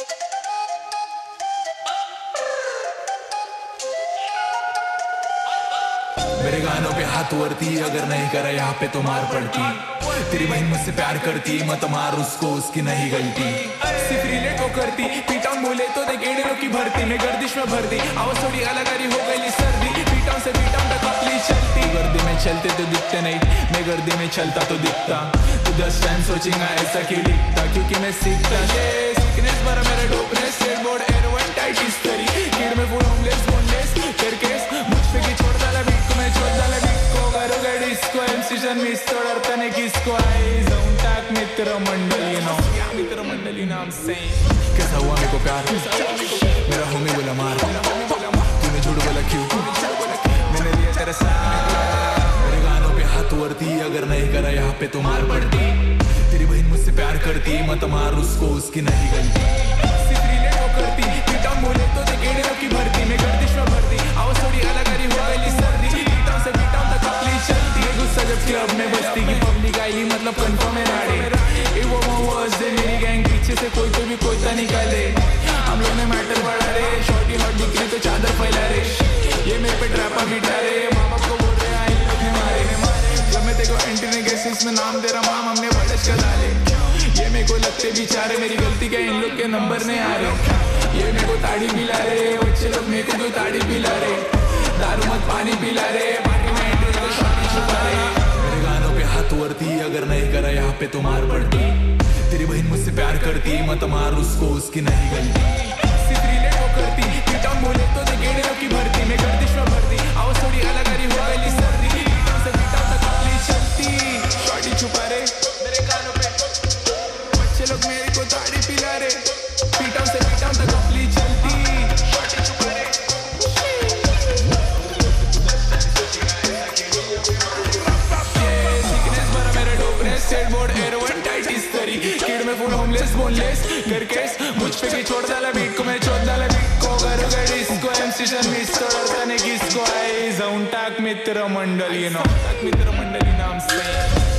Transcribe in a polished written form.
मेरे गानों पे हाथ वरती, अगर नहीं करा यहाँ पे तो मार पड़ती। तेरी बहन मुझसे प्यार करती, मत मार उसको, उसकी नहीं गलती। सिर्फ रिलेट वो करती, पीटा बोले तो दे गेड़ों की भरती। मैं गर्दिश में भर दी, आवाज थोड़ी अलग हो गई सर्दी। पीटा से पीटा तक अपनी चलती। गर्दी में चलते तो दिखते नहीं, मैं गर्दी में चलता तो दिखता। तू 10 टाइम सोचेगा ऐसा क्यों दिखता, क्योंकि मैं सीखता। सिकनेस भरा मेरा डोपनेस, स्केटबोर्ड एरोवेंटाइटिस करी। किड में फुल होमलेस बोनलेस करके मुझ पे की छोड़ डाला बीट को, मैं छोड़ डाला बीट को। करोगे डिस्को एमसीजन मिस तोड़ता ने किसको। आई जाऊं टाक मित्र मंडली नो, मित्र मंडली नाम से। कैसा हुआ मेरे को प्यार, मेरा होमी बोला मार। तूने झूठ बोला क्यों, मैंने लिया तेरा साथ। मेरे गानों पे हाथ वरती, अगर नहीं करा यहाँ पे तो मार पड़ती। तेरी बहन मुझसे प्यार करती, मत मार उसको, उसकी नहीं गलती। सिर्फ रिलेट वो करती, पीटा बोले तो दे गेड़ों की भरती। मैं गर्दिश में भरती, आवाज थोड़ी अलग हो गई सर्दी। पीटा से पीटा तक अपनी चलती। गुस्सा जब क्लब में बस्ती की पब्लिक आई, मतलब कंफर्म है राड़े। वो वर्स दे मेरी गैंग, पीछे से कोई तो भी कोई निकाले। हम लोग ने मैटर बढ़ा रे, शॉर्टी हॉट दिख रही तो चादर फैला रे। ये मेरे पे ट्रैपा बिठा रे, माँ बाप को बोल रहे आई लोग ने मारे। जब मैं तेको एंटी ने गैसेस में नाम दे रहा माम, हमने बड़श का डाले। ये मेरे को लगते बेचारे, मेरी गलती क्या इन लोग के नंबर नहीं आ रहे। ये मेरे को ताड़ी पिला रे, बच्चे लोग मेरे को क्यों ताड़ी पिला रे। दारू मत पानी पिला रे, बाकी मैं एंटी को शॉर्टी छुपा रे। मेरे गानों पे हाथ वरती, अगर नहीं करा यहाँ पे तो मार पड़ती। तेरी बहन मुझसे प्यार करती, मत मार उसको, उसकी नहीं गलती। सिर्फ रिलेट वो करती, पीटा बोले तो दे गेड़ों की भरती। मैं गर्दिश में भरती, आवाज थोड़ी अलग हो गई सर्दी। पीटा से पीटा तक अपनी चलती। शॉर्टी छुपा रे मेरे गानों पे, बच्चे लोग मेरे को ताड़ी पिला रे। पीटा से पीटा तक अपनी चलती। शॉर्टी छुपा रे, सिकनेस भरा मेरा डोपनेस, स्केटबोर्ड एरोवेंटाइटिस करी। किड में फुल होमलेस बोनलेस करके मुझ पे की छोड़ डाला बीट को, मैं छोड़ डाला बीट को। करोगे डिस्को एमसीजन मिस तोड़ता ने किसको। आई जाऊं टाक मित्र मंडली नो, टाक मित्र मंडली नाम से।